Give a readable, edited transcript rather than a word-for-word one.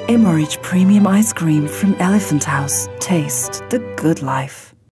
Emorich Premium Ice Cream from Elephant House. Taste the good life.